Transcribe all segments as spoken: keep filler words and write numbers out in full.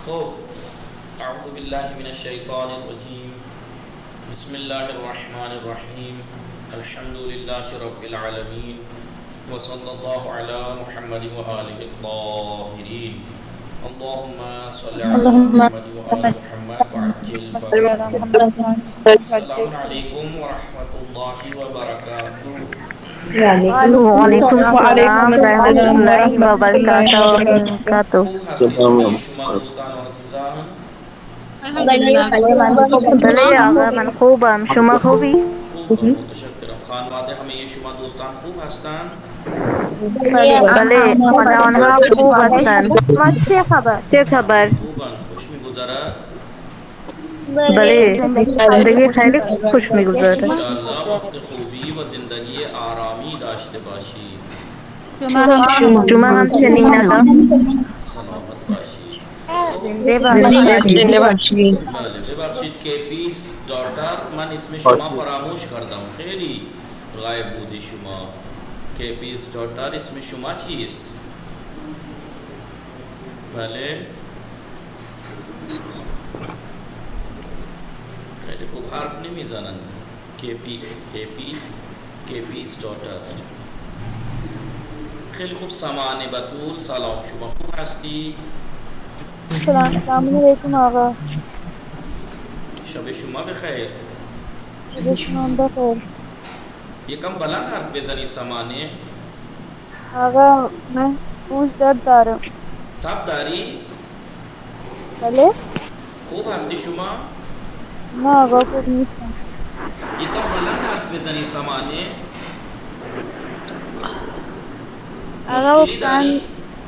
خوب اعوذ باللہ من الشیطان الرجیم بسم اللہ الرحمن الرحیم الحمد للہ رب العالمین وصلی اللہ علی محمد وآلہ الطاہرین اللہم صلی علی محمد وآل محمد وعجل فرجهم. السلام علیکم ورحمۃ اللہ وبرکاتہ. وعلیکم السلام ورحمۃ اللہ وبرکاتہ. خوب هستی شما دوستان و عزیزان؟ بله آقا من خوبم، شما خوبی؟ خوب متشکرم. خانواده همه شما دوستان خوب هستند؟ بله خانه آنها خوب هستند. چه خبر؟ چه خبر؟ خوبن. خوش می‌گذرد؟ بله زندگی خیلی خوش می‌گذرد. انشاءالله وقت خوبی و زندگی آرامی داشته باشید. شما هم چنین آقا. سلامت باشید. زنده باشید. بله ببخشید که پیس داتر من اسم شما فراموش کردم. خیلی غایب بودی شما. که پیس داتر اسم شما چیست؟ بله خیلی خوب حرف نمیزنند. کپی کپی کپیز داتر. خیلی خوب. سامان بطول سلام، شما خوب هستی؟ السلام علیکم آقا. شب شما بخیر. شب شما بخیر. یکم بلند حرف بزنی سامانه. آقا من پوست درد دارم. تب داری؟ بله؟ خوب هستی شما؟ نه آقا خوب نیستم. یکم بلند حرف بزنی سامانه. آقا مشکلی کان داری؟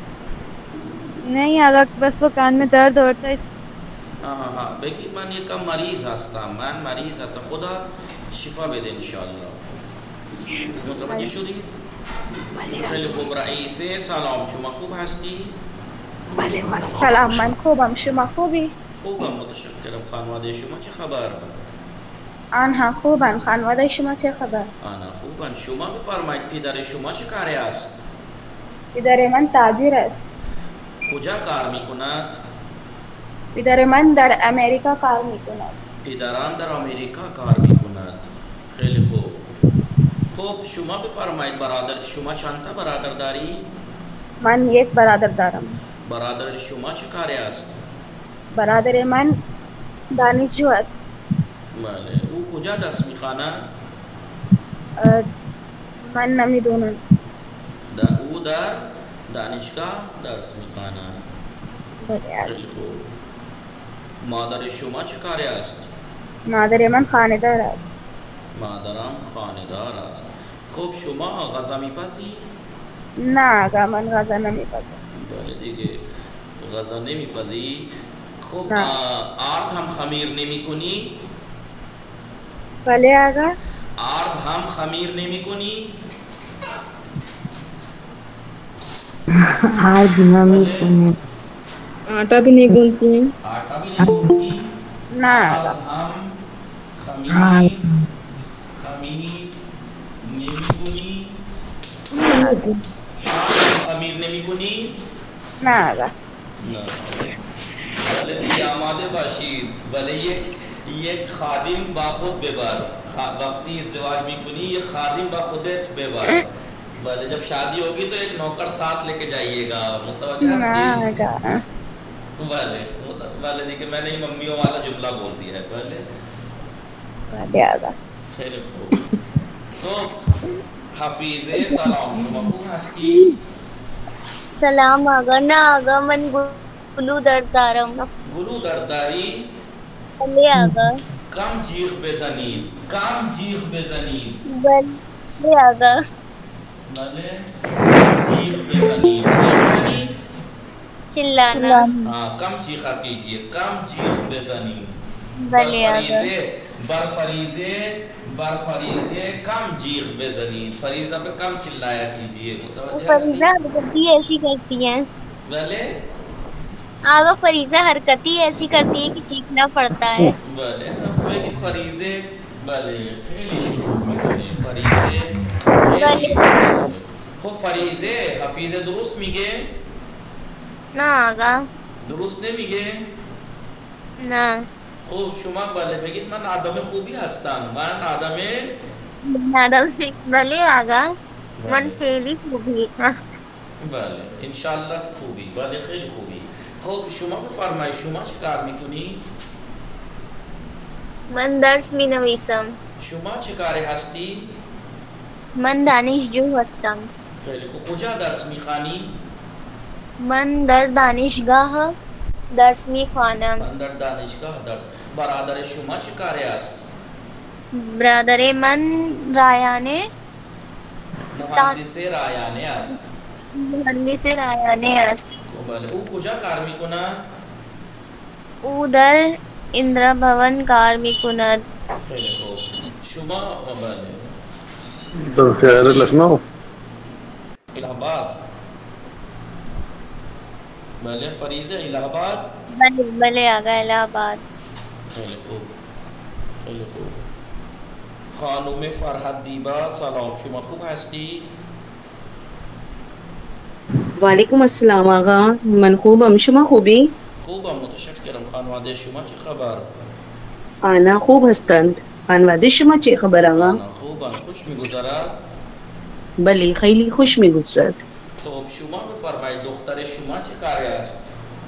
نہیں آقا بس وہ کان میں درد ہوتا ہے. ہاں ہاں ہاں بگی من یکم مریض هستم. من مریض هستم. خدا شفا بده انشاءالله. متوجه شدی؟ خیلی خوب. رئیسه سلام، شما خوب هستی؟ سلام من خوبم، شما خوبی؟ خوبم متشکرم. خانواده شما چه خبر؟ آنها خوبن. خانواده شما چه خبر؟ آنها خوبن. شما بفرمایید پدر شما چه کاری است؟ پدر من تاجر است. کجا کار میکند؟ پدر من در امریکا کار میکند. پدران در امریکا کار میکند. خیلی خوب. خوب شما بفرمایید برادر شما چند تا برادر داری؟ من یک برادر دارم. برادر شما چه کاری است؟ برادر من دانشجو است. بله. او کجا درس میخواند؟ من نمیدونم. او در دانشگاه درس میخواند. خیلی خوب. مادر شما چه کاری است؟ مادر من خانه‌دار است. مادرم خانه‌دار است. خوب شما غذا میپزی؟ نه آقا من غذا نمیپزم. بله دیگه غذا نمیپزی. خوب نه. آرد هم خمیر نمی کنی؟ بله آقا. آرد هم خمیر نمی کنی؟ آرد نمی کنی. آٹا بھی نہیں گونتی. آٹا بھی نہیں گونتی؟ نه آرد آقا. هم خمیر خمیر نمی کنی؟ آرد هم خمیر نمی کنی؟ نه آقا. نه. بله دیگه آماده باشید. بله یک یک خادم با خود ببر. وقتی ازدواج میکنی یک خادم با خودت ببر. بله جب شادی ہوگی تو ایک نوکر ساتھ لے کے جائیے گا. متوجہ ہستی؟ بله بله دیگه میں نے ممیوں والا جملہ بول دیا ہے. بله بله آقا. خیلی خوب. خب حفیظه سلام، شما خوب هستی؟ سلام آقا. نه آقا من گلو درد دارم. گلو درد داری؟ بله آقا. کم جیغ بزنید. کم جیغ بزنید. بله آقا. بله جیغ بزنید. جیغ بزنید. چلانا. ہاں کم چیخا کیجیے. کم جیغ بزنید. بله آقا. بر فریضے بر فریضے کم جیغ بزنید. فریضہ پہ کم چلایا کیجیے. فریضہ حرکتی ایسی کرتی ہیں. بلے آقا فریضہ حرکتی ایسی کرتی ہے کہ چیخنا پڑتا ہے. بلے خیلی فریضے. بلے خیلی شروع میکنی فریضے خیلی. خب فریضه حفیظ درست میگه؟ نه آقا. درست نمیگه؟ نه خب شما بله بگید من آدم خوبی هستم. من آدم آدم بله آقا من خیلی خوبی هست. بله انشالله که خوبی. بله خیلی خوبی. خب شما بفرمایید شما چه کار میکنی؟ من درس می نویسم. شما چه کاری هستی؟ من دانشجو هستم. خیلی خوب. کجا درس میخوانی؟ من در دانشگاه درس می خوانم. من در دانشگاه درس. برادر شما چه کاری است؟ برادر من رایانه مهندس رایانه است. مهندس رایانه است. بله او کجا کار میکند؟ او در اندرا بھون کار می کند. خیلی خوب. شما بله در شهر لکھنؤ الہ آباد. بله فریضه الہ آباد. بله بله آقا الہ آباد. خیلی خوب خیلی خوب. خانم فرحت دیبا سلام، شما خوب هستی؟ وعلیکم السلام آقا، من خوبم، شما خوبی؟ خوبم متشکرم. خانواده شما چه خبر؟ آنا خوب هستند. خانواده شما چه خبر آقا؟ آنا خوبم. خوش میگذرد؟ بله خیلی خوش میگذرد. خب شما بفرمایید دختر شما چه کاری است؟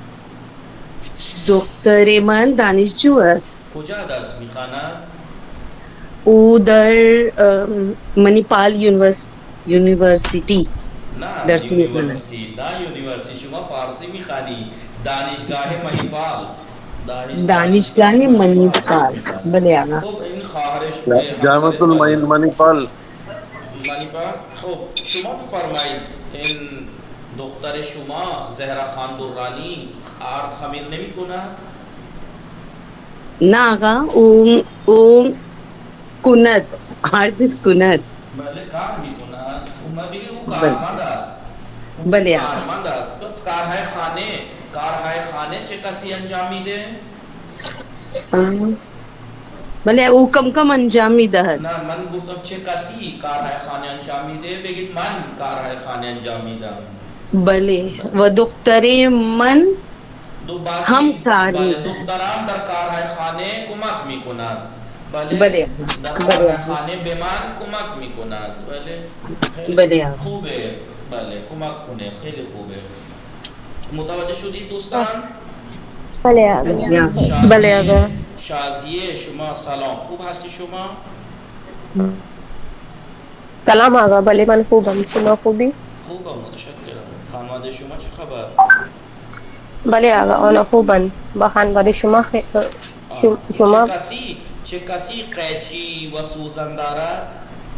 دختر من دانشجو است. کجا درس میخواند؟ او در منیپال یونیورسیتی نه درس میخواند. یونیورسیتی نه یونیورسیتی. شما فارسی میخوانی. دانشگاه منیپال. دانشگاه منیپال. بله آقا. خب این خواهرش جامعة المعین منیپال. منیپال. خب شما بفرمایید این دختر شما زهرا خان درانی آرد خمیر نمی کند؟ نه آقا او او کند آرد کند. بله کار می کند. او مبیلی او کارمند است. بله آقا. کارمند است. بس کارهای خانه کارهای خانه چه کسی انجام میده؟ بله او کم کم انجام میدهد. نه من گفتم چه کسی کارهای خانه انجام میده. بگید من کارهای خانه انجام میدم. بله و دختر من هم کار بله دختران در کارهای خانه کمک میکنند. بله بله در کارهای خانه به من کمک میکند. بله خیلی بله خوبه. بله کمک کنه. خیلی خوبه. متوجه شدید دوستان؟ بله آقا. بله آقا. شازیه شما سلام، خوب هستی شما؟ سلام آقا. بله من خوبم، شما خوبی؟ خوبم متشکرم. خانواده شما چه خبر؟ بله آقا آنها خوبن. با خانواده شما خ... شما چه کسی چه کسی قیچی و سوزن دارد؟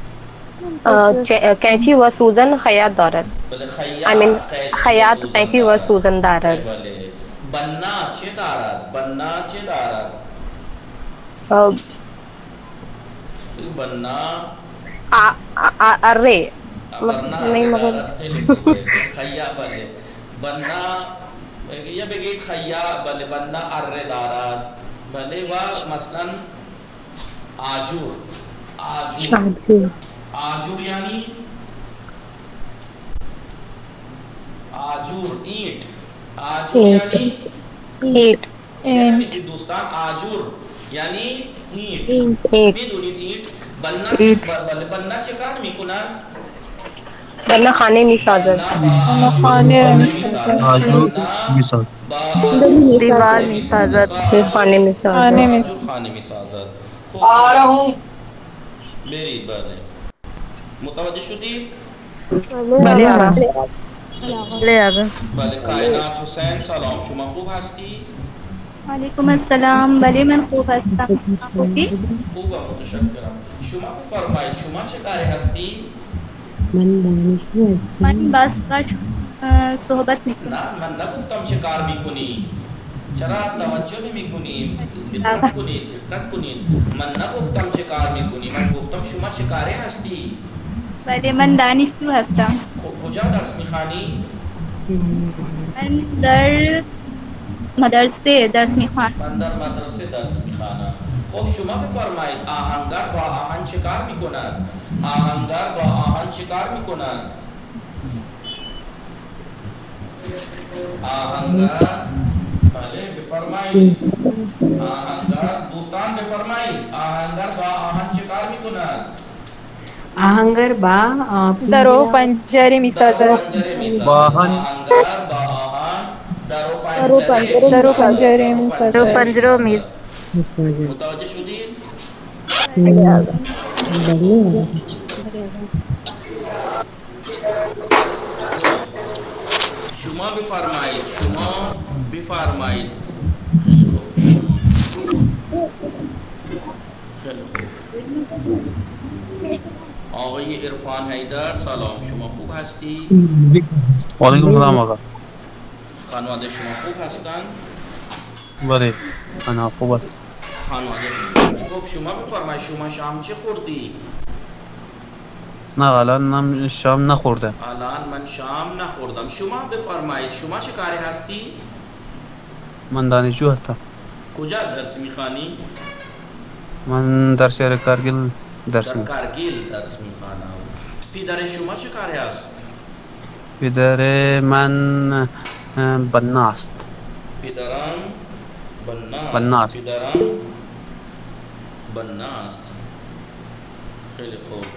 قیچی و سوزن خیاط دارد. بله امین خیاط خیاط قیچی و سوزن دارد. بله بنا چه دارد؟ بنا چه دارد؟ بنا اره بنا نہیں مگر خیاط. بله بنا یا بگید خیاط. بله بنا اره دارد. بله و مثلا آجور. آجور آجور یعنی آجور اینٹ. آجور یعنی اینٹ. میسی دوستان آجور یعنی اینٹ. میدونید اینٹ بنا بله بنا چه کار میکنند؟ بنا خانه میسازد. بنا خانه میسازد. دیوار میسازد. خانه میسازد. خانه میسازد. آ رہا ہوں. برید. بله متوجه شدید؟ بله آقا. بله آقا. بله کائنات حسین سلام، شما خوب هستی؟ وعلیکم السلام. بله من خوب هستم. خوبی؟ خوبم متشکرم. شما بفرمایید شما چه کاری هستی؟ من دانشجو هستم. من بس صحبت میکنم. نه من نگفتم چه کار میکنی. چرا توجه نمیکنید؟ دقت کنید دقت کنید. من نگفتم چه کار میکنی، من گفتم شما چه کاری هستی. بله من دانشجو هستم. خب کجا درس میخوانی؟ من در مدرسه درس میخوانم. من در مدرسه درس میخوانم. خب شما بفرمایید آهنگر با آهن چه کار میکند؟ آهنگر با آهن چه کار میکند؟ آهنگر بله بفرمایید. آهنگر دوستان بفرمایید آهنگر با آهن چه کار میکند؟ آهنگر با در و پنجره میسازد. باهن آهنگر با آهن در و در و پنجره در و پنجره میسازد. پنجره میز متوجه شدید؟ شما بفرمایید شما بفرمایید. خیلی خوب. آقای عرفان حیدر سلام، شما خوب هستی؟ وعلیکم السلام آقا. خانواده شما خوب هستند؟ بله انا خوب است. خانواده شما خوب. شما بفرمایید شما شام چه خوردی؟ نه الان هم شام نخورده. الان من شام نخوردم. شما بفرمایید شما چه کاری هستی؟ من دانشجو هستم. کجا درس میخوانی؟ من در شهر کارگل درس در میخونم. کارگیل درس میخوانم. پدر شما چه کاری است؟ پدر من بنا است. پدرم بنا بنا است. پدرم بنا است. خیلی خوب.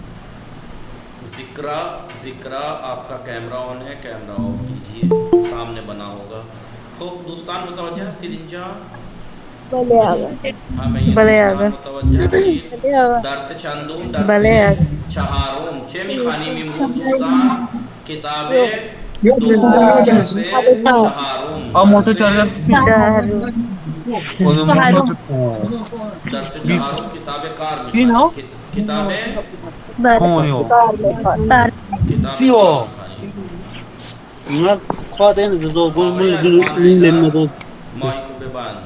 ذکرہ ذکرہ آپ کا کیمرہ آن ہے، کیمرہ آف کیجیے، سامنے بنا ہوگا. خوب دوستان متوجہ هستید اینجا؟ بله آقا. همه دوستان متوجه هستید؟ درس چندم؟ درس چهارم. چه میخوانیم امروز دوستان؟ کتاب دوم درس چهارم. آ موٹر چارجر درس چهارم کتاب کار سی نو کتاب کون یو سی کتاب او ناز خودن زو گل لمدو مایکو ببند.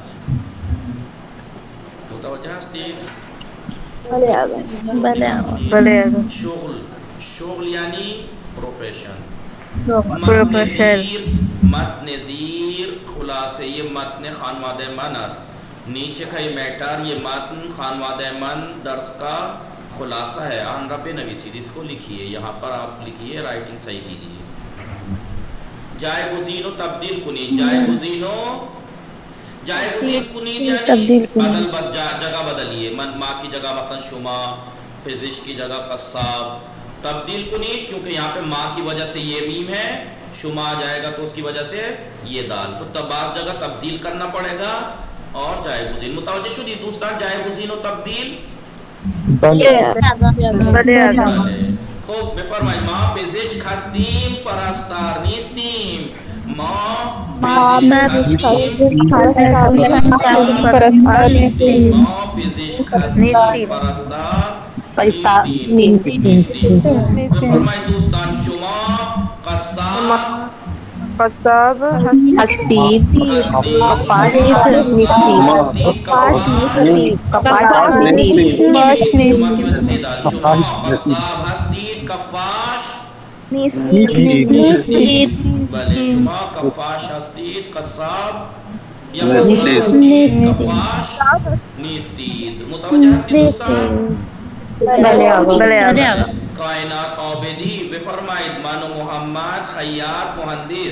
متوجه هستید؟ بله آقا. بله بله شغل شغل یعنی پروفیشن. پروفیشن. متن زیر خلاصه متن خانواده من است. نیچے کا یہ میٹر یہ متن خانواده من درس کا خلاصہ ہے. آن رب نویسید، اس کو لکھیے، یہاں پر آپ لکھیے، رائٹنگ صحیح کیجیے. جائے گزین و تبدیل کنید. جائے گزین و جائے گزین کنید یعنی بدل بد جگہ بدلیے. من ماں کی جگہ مثلا شما، پزشک کی جگہ قصاب. تبدیل کنید کیونکہ یہاں پہ ماں کی وجہ سے یہ میم ہے، شما آ جائے گا تو اس کی وجہ سے یہ دال، تو تب بعض جگہ تبدیل کرنا پڑے گا. اور جائے گزین متوجہ شدید دوستان؟ جائے گزین و تبدیل. خوب بفرمایید. ما پزشک هستیم پرستار نیستیم. ما پزشک هستیم پرستار نیستیم. ما پزشک هستیم پرستار نیستیم. بفرمایید دوستان شما قصاب قصاب ہستید کپاش نیستید کپاش نیستید کپاش نیستید شما قصاب هستید کفاش نیستید بله شما کفاش هستید قصاب یا کفاش نیستید. متوجه هستید دوستان؟ بله آقا بله آقا. کائنات عابدی بفرمایید. من و محمد خیاط مهندس.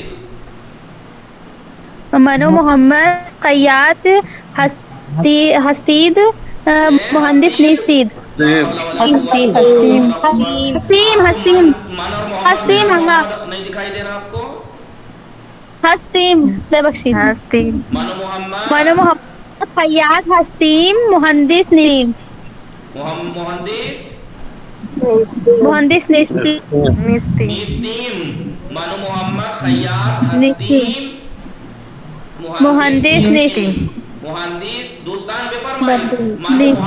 من و محمد خیاط هستید مهندس نیستید. حسیم حسیم حسیم حسیم نہیں دکھائی دے رہا آپ کو؟ حسیم ببخشید. حسیم من و محمد من و محمد خیاط هستیم مهندس نیستیم. مهندس مهندس نیستیم. نیستیم. من و محمد خیاط هستیم مهندس نیستیم. مهندس دوستان بفرمایید. من و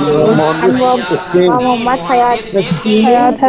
محمد خیاط هستیم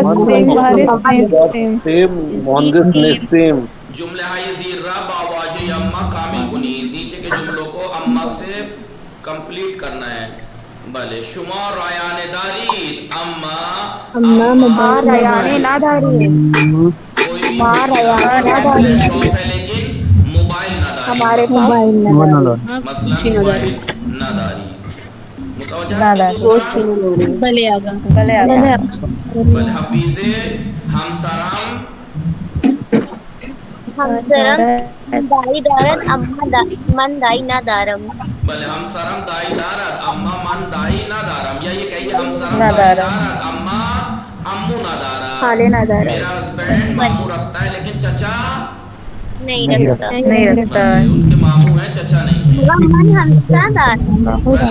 مهندس نیستیم. جمله های زیر را با واژه اما کامل کنید. نیچے کے جملوں کو اما سے کمپلیٹ کرنا ہے. بله شما رایان دارید اما ما رایانه نداریم. ما رایانه نداریم. شاپ ہے لیکن موبائل نہ داری. ہمارے پاس مثلا موبائل نہ داری. متوجہ ہستید؟ بله آقا بله آقا. بله Hafeez همسرم Hamsaram dai daran amma da man dai na daram. بھلے ہم سرم دائی دارت اما من دائی نہ دارم، یا یہ کہیے ہم سرم دائی دارت اما امو نہ دارت. خالے نہ دارت. میرا ہسبینڈ مامو رکھتا ہے لیکن چچا نہیں رکھتا. نہیں رکھتا. ان کے مامو ہیں، چچا نہیں. من ہمسا دارم.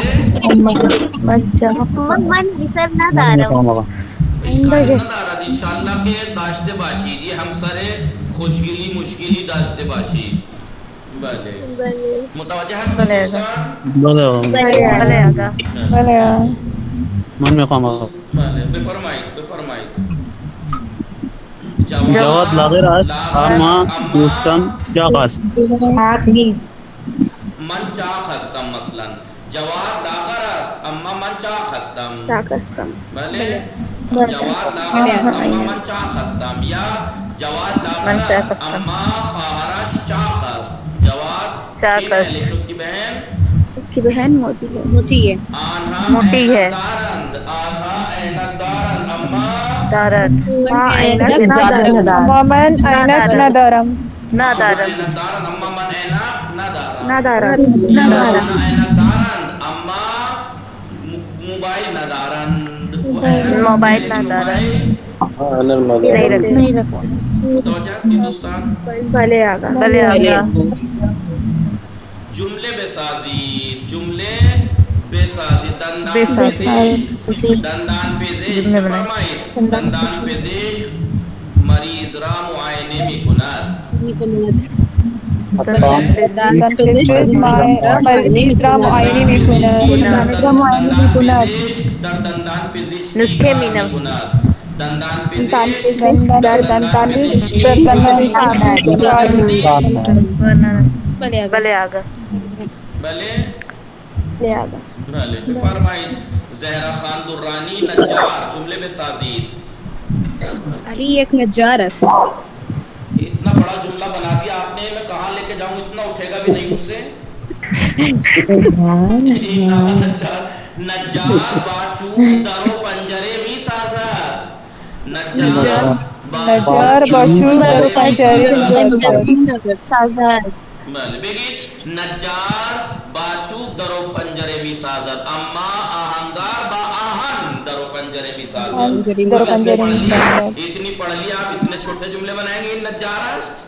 بھلے من حسر نہ دارم. اس کا نہ دارت انشاءاللہ کے داشتے باشید، یہ ہم سرے خوشگلی مشکلی داشتے باشید. بھلے متوجہ ہستہ دوستان؟ بلے بلے آگا بلے من میں قام آگا بھلے بفرمائید بفرمائید. جواد لاغر آج اما دوستان کیا خاص من چاق ہستم مثلا جواد لاغر است اما من چاق ہستم. چاق ہستم. بھلے جواد لاغر است اما من چاق ہستم، یا جواد لاغر است اما خواہرش چاق است. جواد چین ہے لیکن اس کی بہن اس کی بہن موٹی ہے. موٹی ہے. آنہا موٹی ہے. دارند آنہا اینک دارند اما دارت ماں اینک نہ دارم. من اینک نہ دارم. نہ دارم. اینک دارند اما من اینک نہ دارم. نہ دارم. نہ دارم. اینک دارند اما موبائل نہ دارند. موبائل نہ دارم. نہیں رکھتا. متوجہ اس کی دوستان؟ بھلے آگا. بلے آگا. جملے بے سازی، جملے بے سازی. دندان پزشک، دندان پزشک فرمائید. دندان پزشک مریض را معائنه می کند. دندان پزشک مریض را معائنه می کند. دندان پزشک در دندان پزشکی می کند. دندان پزشک در دندان پزشکی بلے آگا. بلے لے آگا. بھلے فرمائید. زہرا خان درانی نجار، جملے میں سازید. علی ایک نجار ہے. اتنا بڑا جملہ بنا دیا آپ نے، میں کہاں لے کے جاؤں، اتنا اٹھے گا بھی نہیں مجھ سے. نجار باچو درو پنجرے می سازد. نجار باچو درو پنجرے سازد. بگید نجار باچوب درو پنجرے بھی سازد اما آہنگار با آہن درو پنجرے بھی سازد. درو پنجرے بھی سازد. اتنی پڑھ لی آپ اتنے چھوٹے جملے بنائیں گے. نجار است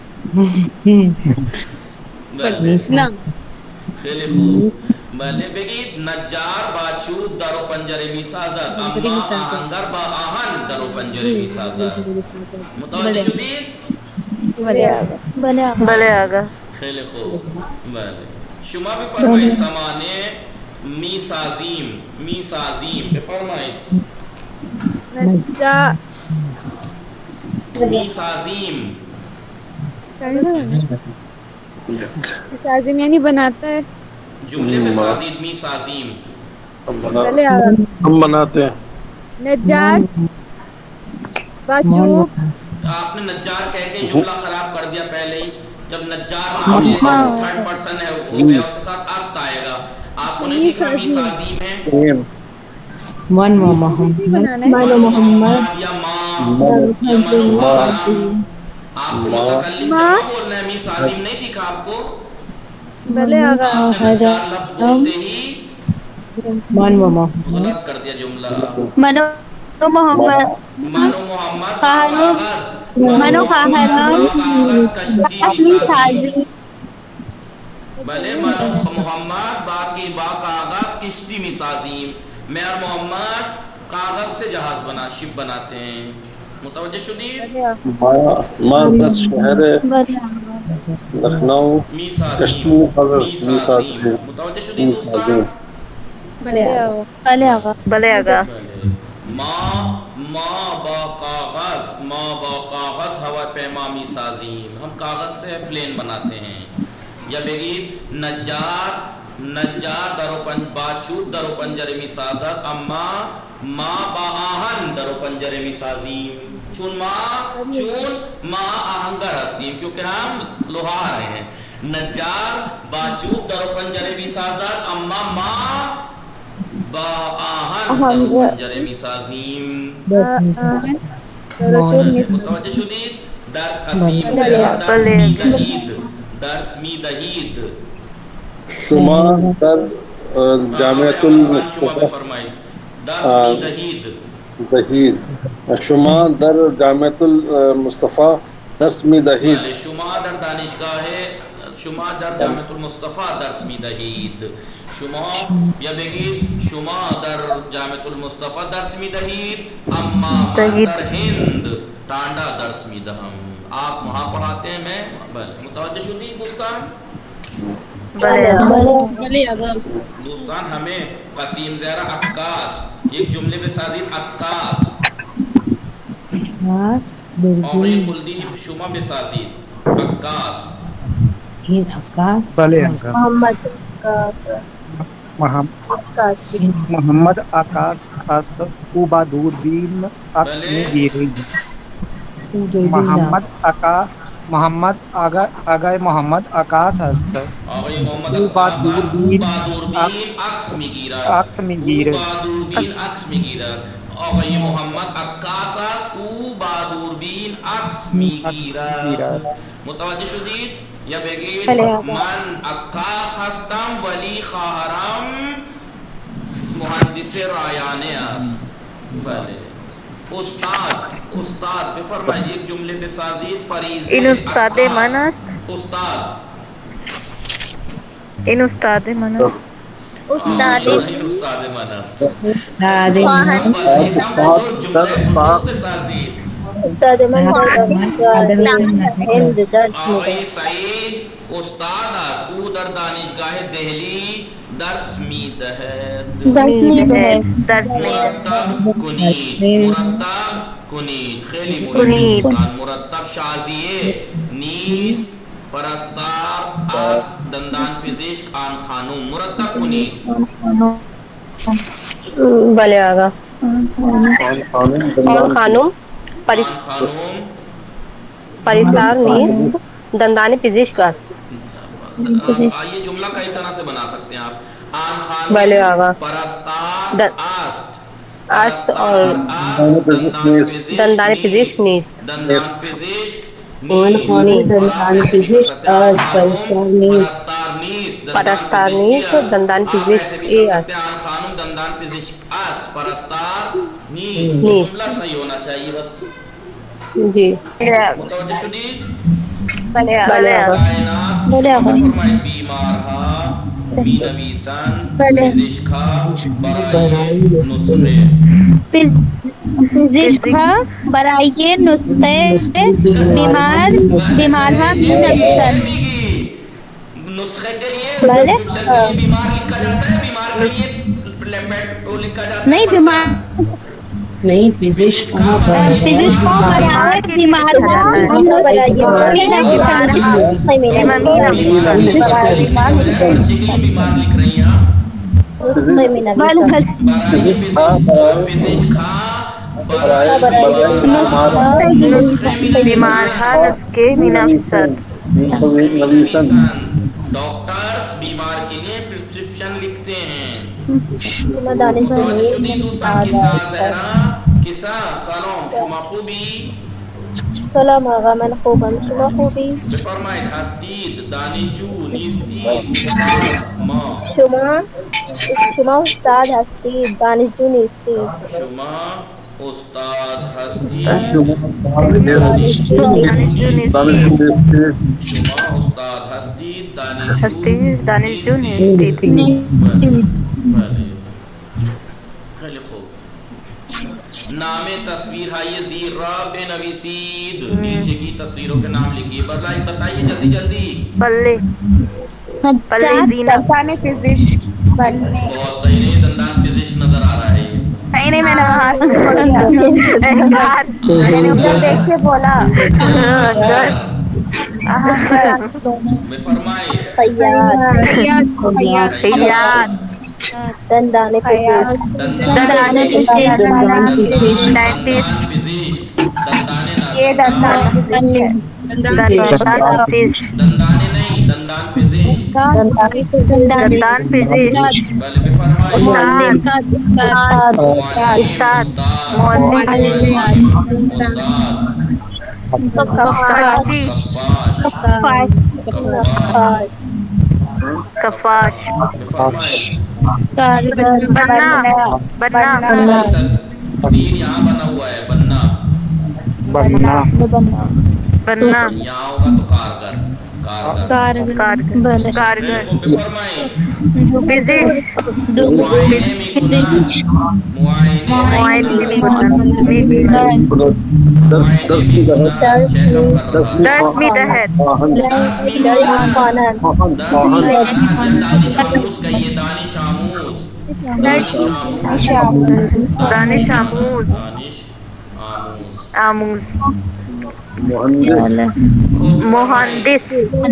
خیلی خوب. بلے بگید نجار باچوب درو پنجرے بھی سازد اما آہنگار با آہن درو پنجرے بھی سازد. متوجہ شدید؟ بلے آگا. خیلی خوب. بله شما بفرمایید سمانه می سازیم می سازیم بفرمایید. می سازیم سازیم یعنی بناتا ہے. جملے میں سازید می سازیم ہم بناتے ہیں. نجار باچوب. آپ نے نجار کہہ کے جملہ خراب کر دیا پہلے ہی. جب نجار نام ہے تو تھرڈ پرسن ہے ہو گیا، اس کے ساتھ است آئے گا. آپ کو نہیں لکھا می سازیم ہے. من و محمد من و محمد یا ماں یا من و خواہرہ. آپ کو متکلم جمع بولنا ہے، می سازیم نہیں دکھا آپ کو. بلے آگا. آپ نے نجار لفظ بولتے ہی من و محمد غلط کر دیا جملہ. منو محمد منو محمد خواہرہ منو خواہرہ اصلی سازی. بلے منو محمد باقی با کاغذ کشتی می سازیم. میں اور محمد کاغذ سے جہاز بنا شپ بناتے ہیں. متوجہ شدید؟ ماں در شہر لکھنؤ می سازیم می سازیم. متوجہ شدید دوستان؟ بلے آگا. بلے آگا. ما ما با کاغذ ما با کاغذ ہوا پیما می سازیم. ہم کاغذ سے پلین بناتے ہیں. یا بگید نجار نجار درو پنج باچوب درو پنجرے می سازد اما ما با آہن درو پنجرے می سازیم. چون ما چون ما آہنگر ہستیم کیونکہ ہم لوہار ہیں. نجار باچوب درو پنجرے می سازد اما ما با آہن درو پنجرے می سازیم. درو چوب می متوجہ شدید؟ درس قسیم زیرہ درس می دهید درس می دهید شما در جامعة المصطفى درس می دهید دهید شما در جامعة المصطفى درس می دهید شما در دانشگاه شما در جامعة المصطفى درس می دهید شما یا بگید شما در جامعة المصطفى درس می دهید اما من در ہند ٹانڈا درس می دہم آپ وہاں پڑھاتے ہیں میں متوجہ شدی دوستان دوستان ہمیں قسیم زیرہ عکاس ایک جملے پہ سازید عکاس اور یہ کلدین شما پہ سازید عکاس محمد محمد آکاس است او با دوربین عکس میگیرد محمد آکاس محمد آقا آقای محمد آکاس است آقای محمد آکاس دوربین عکس میگیرد عکس میگیرد دوربین عکس میگیرد آقای محمد عکاس است او با دوربین عکس میگیرد متوجه شدید یا بگید من عکاس هستم ولی خواهرم مهندس رایانه است بله استاد استاد بفرمایید یک جمله بسازید فریضه این استاد من است استاد این استاد من است استاد این استاد من است استاد جمله من هند آقای سعید استاد است او در دانشگاه دهلی درس میدهد مرتب کنید مرتب کنید خیلی مهم مرتب شازیه نیست پرستار است دندان پزشک آن خانم مرتب کنید بله آقا آن خانم پرستار نیست دندان پزشک است یہ جملہ کئی طرح سے بنا سکتے ہیں آپ آن خانم پرستار است است اور دندان پزشک نیست دندان پزشک پرستار نیست دندان پزشک است آن خانم دندان پزشک است پرستار نیست جملہ صحیح ہونا چاہیے بس جی متوجہ شدید بله کائنات فرمائید بیمار ها می نویسن پزشک ها برای نسخه پزشک ها برای نسخه بیمار بیمار ها می نویسن نسخے کے لیے بیمار لکھا جاتا ہے بیمار کے لیے لیمبیٹ لکھا جاتا ہے نہیں بیمار نہیں پزشک پزشک کو برائے بیمار ها بیمار لکھ رہی ہیں بیمار حالت کے ڈاکٹرز بیمار کے لیے پرسکرپشن لکھتے ہیں سلام شما خوبی سلام آقا من خوبم شما خوبی بفرمایید هستید دانشجو نیستید استاد ما شما شما استاد هستید دانشجو نیستید شما استاد هستید دانشجو نیستید شما استاد هستید دانشجو نیستید خیلی خوب نام تصویر ہے زیر را بنویسید نیچے کی تصویروں کے نام لکھیے بتائیے جلدی جلدی بلے دندان پزشک بہت صحیح نہیں دندان پزشک نظر آ رہا ہے نہیں نہیں میں نے وہاں سے میں نے ادھر دیکھ کے بولا میں فرمائے خیاط دندان پزشک دندان پزشک یہ دندان پزشک دندان نہیں دندان پزشک دندان پزشک بلے میں فرمائے استاد استاد معلم استاد कफाशी कपाश कपाश कफाश फरमाए बन्ना बन्ना तीन यहाँ बना हुआ है बन्ना बनना बन्ना यहाँ होगा तो कारगर कारगर कारगर कारगर फरमाए बिजी मुआयने में गुनाह मुआयने मुआयने में गुनाह दस दस की दहत चेकअप कर रहा है दस में दहत वाहन वाहन दानिश आमूस कहिए दानिश आमूस दानिश आमूस दानिश आमूज दानिश आमूस आमूज मुहंदिस मुहंदिस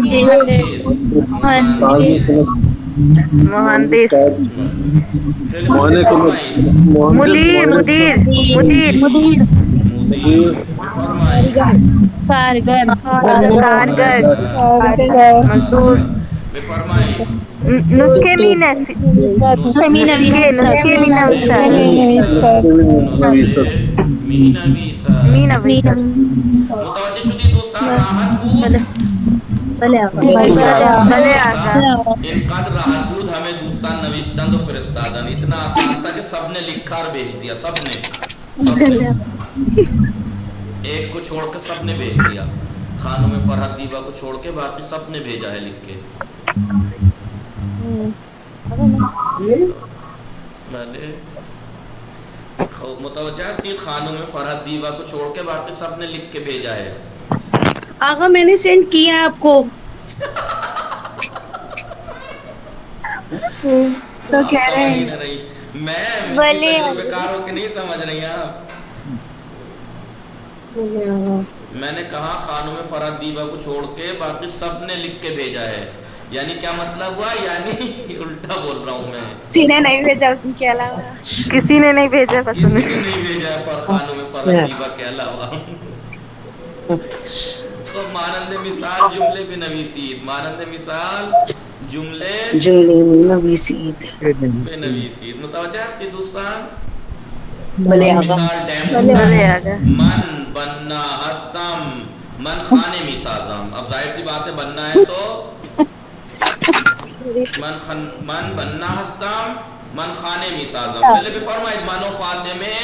मुहंदिस मोहने को मुदीर मुदीर मुदीर मुदीर फरमाए कारगर कारगर मजदूर फरमाए नुस्खे में नसी नुस्खे में नवीसा नवीसत मीना वीसा मीन नवीसा मुतवज्जो शुदी दोस्तान राहत दूध भले आका इन कद राहत दूध हमें दोस्तान नविश्तन तो फरिस्तादन इतना आसान था कि सबने लिखा और भेज दिया सबने सबने एक को छोड़ के सबने भेज दिया खानों में फरहत दीबा को छोड़ के बाकी सबने भेजा है लिख के मैंने मुतवज्जा थी खानों में फरहत दीबा को छोड़ के बाकी सबने लिख के भेजा है आगा मैंने सेंड किया आपको तो कह रहे हैं मैं भले बेकार हो के नहीं समझ रही आप मैंने कहा खानों में फरहत दीबा को छोड़ के बाकी सबने लिख के भेजा है यानी क्या मतलब हुआ यानी उल्टा बोल रहा हूँ मैं किसी ने नहीं भेजा उसके अलावा किसी ने नहीं भेजा किसी ने नहीं भेजा पर खानों में फरहत दीबा के अलावा तो मानंद मिसाल जुमले पे नवीसीद मानंद मिसाल जुमले जुमले में नवीसीद पे नवीसीद मुतवज्जा है दोस्तान भले आगा मिसाल डेमो भले आका मन बनना हस्तम मन खाने में साजम अब जाहिर सी बात है बनना है तो मन खन मन बनना हस्तम मन खाने में साजम पहले भी फरमाए मानो फातिमे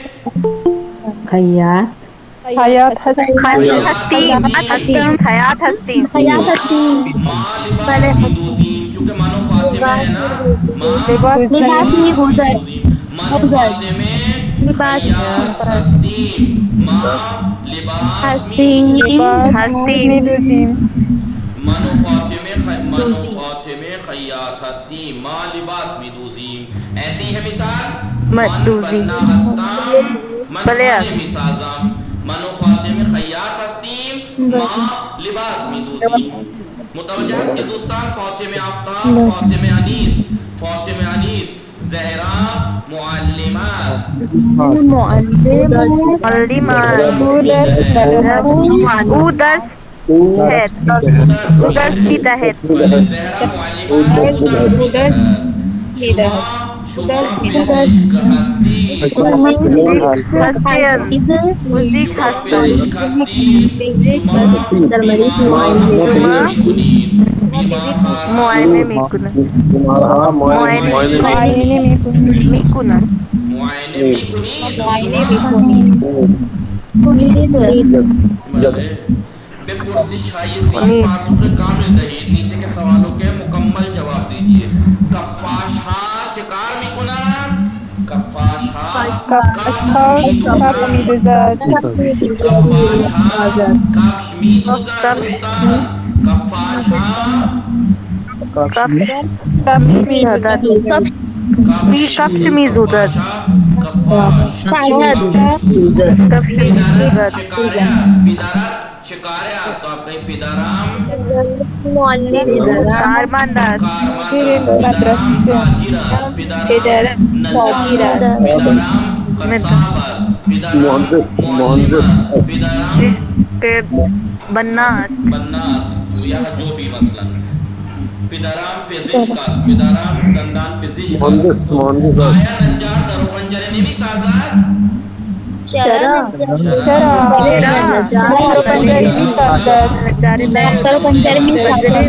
खैयात हयात हस्ती हस्ती हस्तीम हयात हस्तीम हयात हस्तीम माँ लिबास दूजीम क्योंकि मानो फातिमे है ना माँ लिबास में गुजर मानो फातिमे खैयात हस्तीम माँ लिबास हस्तीम हस्तीम मानो फातिमे मानो फातिमे खैयात हस्तीम माँ लिबास मिदूजीम ऐसी है मिसाल मन बनना हस्ताम मन खाने में साजम मानो फातिमे खैयात हस्तीम माँ लिबास मिदूजीम मुतवज्जा है कि दोस्तान फातिमे आफ्ताब फातिमे अनीस फातिमे अनीस ज़हरा मुअल्लिमात मुअल्लिमात उदर्स है उदर्स की तहत ज़हरा मुअल्लिमात उदर्स हस्ती मुज़िक हस्ता मुआयने में कुना मुआयने में कुना मुआयने में बेपुरसिश है ये सी पासों के कामिल दहीद नीचे के सवालों के मुकम्मल जवाब दीजिए कफाश हा शिकार में कुना कफाश हा कफमीदुज़ात कफाश हा कफमीदुज़ात कफाश हा कफमीदुज़ात कफमीदुज़ात कफाश कफमीदुज़ात शिकारियात तो आप कहीं पिदाराम कारमानदार पिदाराम पिदाराम बन्नास बन्नास या जो भी मसलन पिदाराम पेजिश का पिदाराम दंदान पेजिश का मुहंदिस मुहंदिस आया नज्जार दरो पंजरे ने भी साजाद چرا کرو پنجر میں سازد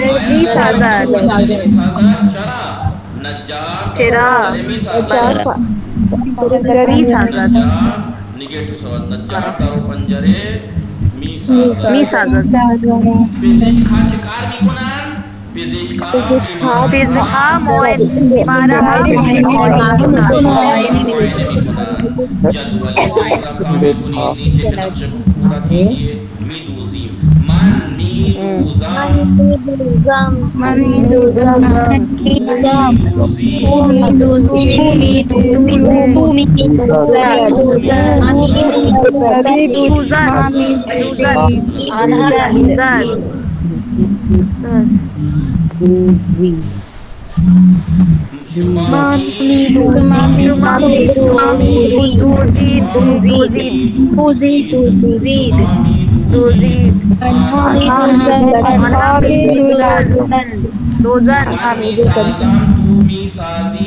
نگیٹو سوال نجار دارو پنجره می سازد پیزش خا چکار می کنن پیزش خا پیزش خا موعد مارا جدول زیادہ کام کنید نیچے کے نقشے کو پورا کیجئے می دوزیم من می دوزام من دوزام دوزن می سازم می سازی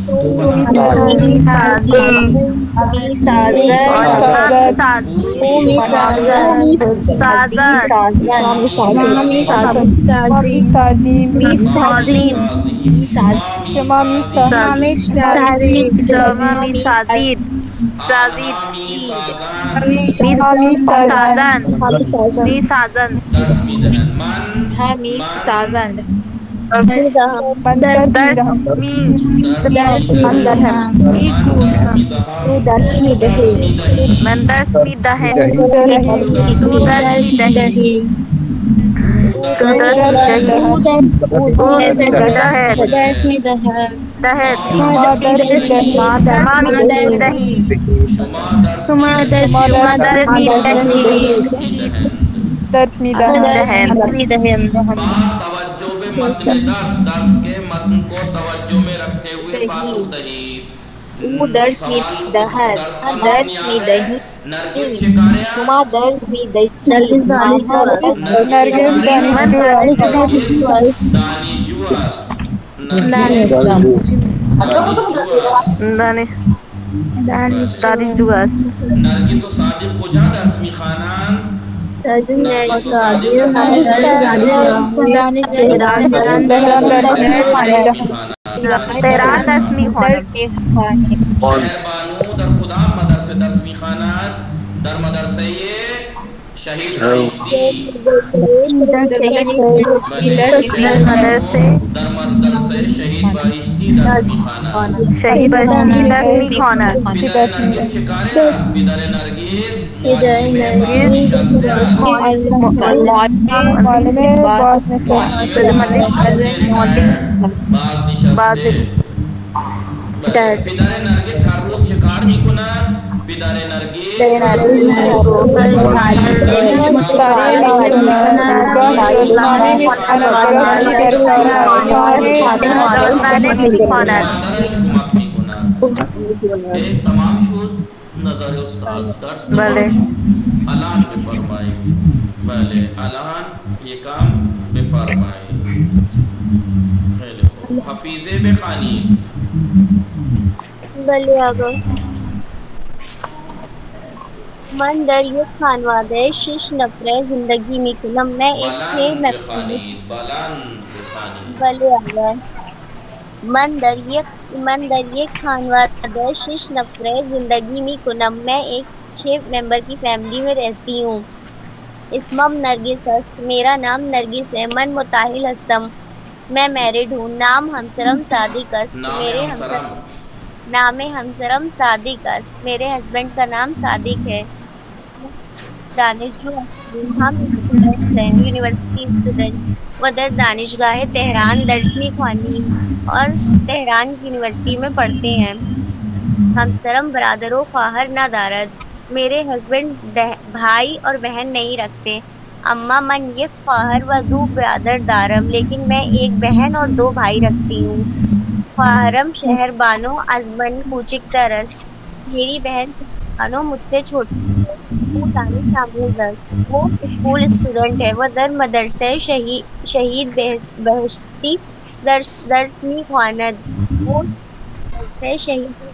متن درس درس کے متن کو توجہ میں رکھتے ہوئے پاسخ دہید او درس می دهد درس می دهی نرگس چکاریا شما درس می دهید نرگس دانشجو است دانشجو است نرگس و صادق کجا درس میخوانند تهران درس میخوانند شهربانو در کدام مدرسه درس میخوانند در مدرسه شهید بهشتی در مدرسه شهید بهشتی درس میخوانند شهید بهشتی درس میخوانند پدر نرگس چکاره است پدر نرگس معلم باز نشسته است معلم باز نشسته پدر نرگس هر روز چکار میکنند پدر نرگس تمام شد نظر استاد درس الان بفرمائیں بلے الان یہ کام بفرمائیں حفیظ بخانی بلے آگا من در یک خانواده شش نفره زندگی می کنم. میں ایک چھ نفری بلے آگا من در یک من در یک خانواده شش نفره زندگی می کنم. میں ایک چھ ممبر کی فیملی میں رہتی ہوں. اسمم نرگس است. میرا نام نرگس ہے. من متاہل ہستم. میں میرڈ ہوں. نام ہمسرم صادق است. میرے ہمسر نام ہمسرم صادق است. میرے ہسبینڈ کا نام صادق ہے. دانشجو ہم اسٹوڈنٹ ہیں. University student. ودر دانشگاہ تہران درس میخوانیم اور تہران یونیورسٹی میں پڑھتے ہیں. ہمسرم برادر و خواہر نہ دارد. میرے ہسبینڈ بھائی اور بہن نہیں رکھتے. اما من یک خواہر و دو برادر دارم. لیکن میں ایک بہن اور دو بھائی رکھتی ہوں. خواہرم شہر بانو از من کوچکتر است. میری بہن بانو مجھ سے چھوٹی ہے. وہ دانش آموز است. وہ اسکول اسٹوڈنٹ ہے. وہ در مدرسہ شہید شہید بہشتی درس درس میخواند. وہ مدرسہ شہید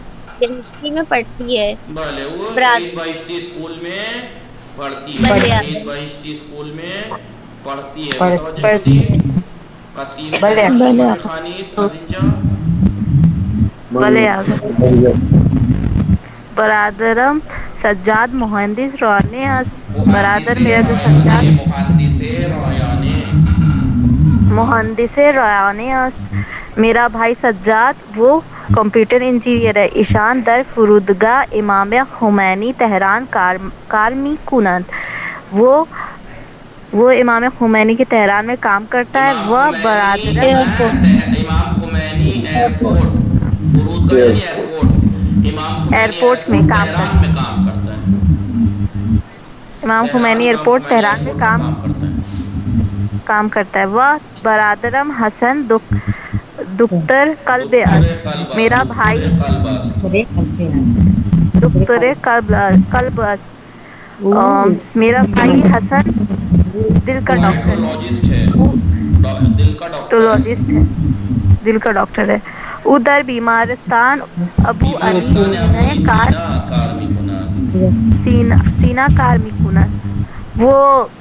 بہشتی میں پڑھتی ہے. بھلے وہ براد- شہید بہشتی اسکول میں پڑھتی ہے. بھلے شہید بہشتی اسکول میں پڑھتی ہے. پڑھ- متوجہ پڑھ- شدی؟ قسیم سے بھلے شما بخانید ازنجا. بھلے آگے. برادرم سجاد مہندس رونے برادر میرا جو سجاد مہندس رایانے مہندس روانی است. میرا بھائی سجاد وہ کمپیوٹر انجینئر ہے. ایشان در فرودگاہ امام خمینی تہران کار کار می کنند. وہ وہ امام خمینی کے تہران میں کام کرتا ہے. وہ برادر امام خمینی ایئرپورٹ فرودگاہ یعنی ایئرپورٹ امام خمینی ایئرپورٹ میں کام تہران میں کام کرتا ہے. امام خمینی ایئرپورٹ تہران میں کام کرتا ہے. کام کرتا ہے. وہ برادرم حسن دختر قلب است. میرا بھائی دختر قلب قلب است. میرا بھائی حسن دل کا ڈاکٹر ہے. دل کا ڈاکٹر ٹولوجسٹ ہے. دل کا ڈاکٹر ہے. ادھر بیمارستان ابو علی نے کار سینا سینا کار می کنند. وہ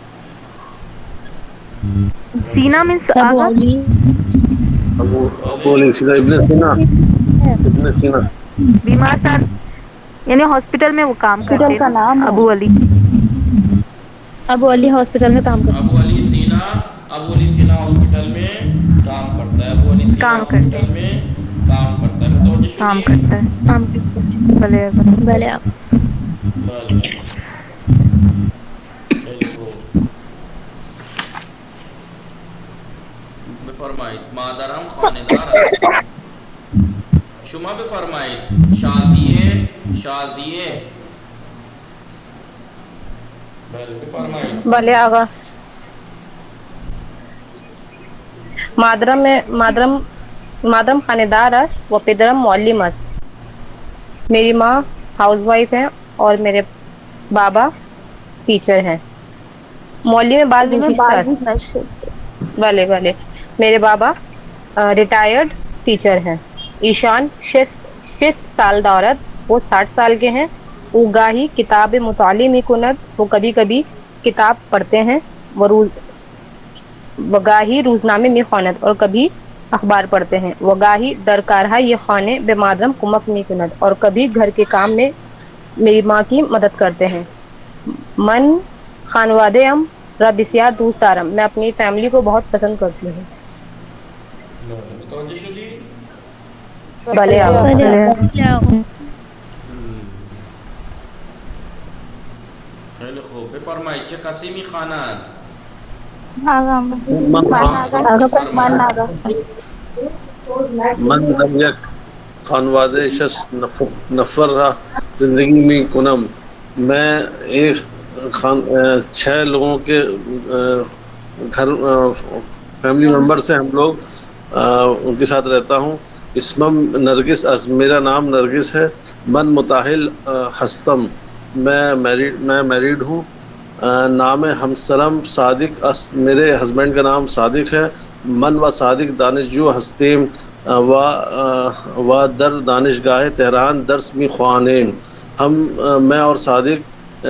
سینا مینس ابو علی ابو ابو علی سینا ابن سینا ابن سینا بیمارستان یعنی ہاسپٹل میں وہ کام کرتے ہاسپٹل کا ہیں. نام ہے. ابو علی ابو علی ہاسپٹل میں کام کرتے ابو علی سینا ابو علی سینا ہاسپٹل میں کام کرتا ہے. ابو علی سینا کام کرتے ہاسپٹل میں کام کرتا ہے. متوجہ کام شدی؟ کرتا ہے. کام کرتے ہیں. بھلے بھلے آپ بفرمایید مادرم خاندار است. شما بفرمایید شازیه شازیه. بله بفرمایید. بھلے آگا. مادرم میں مادرم مادرم خاندار است و پدرم معلم است. میری ماں ہاؤس وائف ہے اور میرے بابا ٹیچر ہیں. معلم میں بعض نشست. بھلے بھلے. میرے بابا ریٹائرڈ ٹیچر ہیں. ایشان شست شست سال دورت وہ ساٹھ سال کے ہیں. او گاہی کتاب مطالعہ می کند. وہ کبھی کبھی کتاب پڑھتے ہیں. وہ روز وگاہی روزنامے میں خواند اور کبھی اخبار پڑھتے ہیں. وگاہی درکارہ یہ خانے بے مادرم کمک می کند اور کبھی گھر کے کام میں میری ماں کی مدد کرتے ہیں. من خانوادے ام را بسیار دوست دارم. میں اپنی فیملی کو بہت پسند کرتی ہوں. متوجہ شدی؟ بھلے آگا. خیلی خوب. بفرمایید چه کسی میخواند؟ من من لم یک خانواده شش نفر را زندگی می کنم. میں ایک خان چھ لوگوں کے گھر فیملی ممبر سے ہم لوگ ان کے ساتھ رہتا ہوں. اسمم نرگس از میرا نام نرگس ہے. من متاہل ہستم میں میریڈ میں میریڈ ہوں. نام ہمسرم صادق است. میرے ہسبینڈ کا نام صادق ہے. من و صادق دانشجو ہستیم و و در دانشگاہ تہران درس می خوانیم. ہم میں اور صادق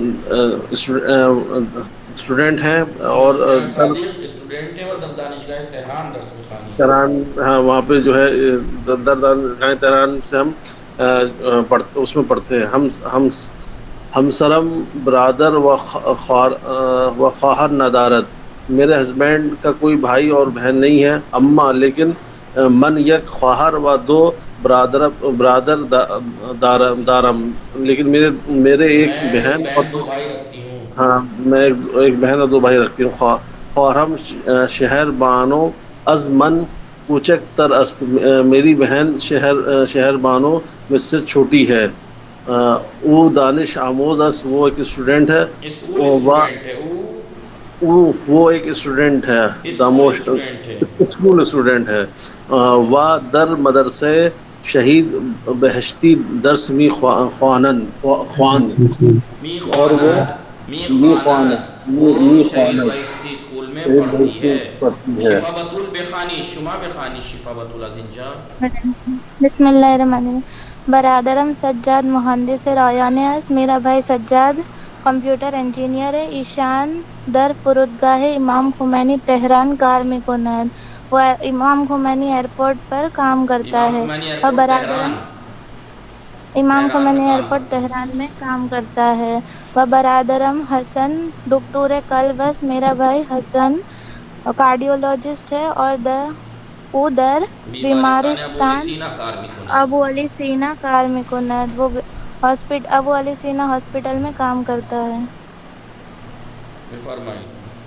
اسٹوڈنٹ ہیں اور اسٹوڈنٹ ہیں اور در دانشگاہ تہران درس می خوانیم. تہران ہاں وہاں پہ جو ہے در دانشگاہ تہران سے ہم پڑھتے اس میں پڑھتے ہیں. ہم ہم ہمسرم برادر و خوار و خواہر ندارت. میرے ہسبینڈ کا کوئی بھائی اور بہن نہیں ہے اما لیکن من یک خواہر و دو برادر برادر دارم دارم لیکن میرے میرے ایک بہن اور دو بھائی رکھتی ہوں. ہاں میں ایک ایک بہن اور دو بھائی رکھتی ہوں. خواہرم شہر بانو از من کوچک تر است. میری بہن شہر شہر بانو مجھ سے چھوٹی ہے. او دانش آموز است. وہ ایک اسٹوڈنٹ ہے. وہ ایک اسٹوڈنٹ ہے داموش اسکول اسٹوڈنٹ ہے. وہ در مدرسے شہید بہشتی درس می خوانن خوان اور وہ می خوان می خوان اسکول میں پڑھتی ہے. شفا بطول بخانی شما بخانی شفا بطول از اینجا. بسم اللہ الرحمن الرحیم. برادرم سجاد مہندس رایان است. میرا بھائی سجاد کامپیوٹر انجینئر ہے. ایشان در فرودگاه امام خمینی تهران کار میکند و امام خمینی ایئرپورٹ پر کام کرتا امام ہے. خمینی و ایئرپورٹ برادرم تہران امام تہران میں خمینی کام ایئرپورٹ کرتا ہے. تہران میں کام کرتا ہے. و برادرم حسن دکتور قلب است. میرا بھائی حسن کارڈیولوجسٹ ہے اور در او در بیمارستان ابو علی بیمارستان سینا کار میکند. ابو علی سینا کار میکند. وہ ہاسپٹل ابو علی سینا ہاسپٹل میں کام کرتا ہے. فرمائیں.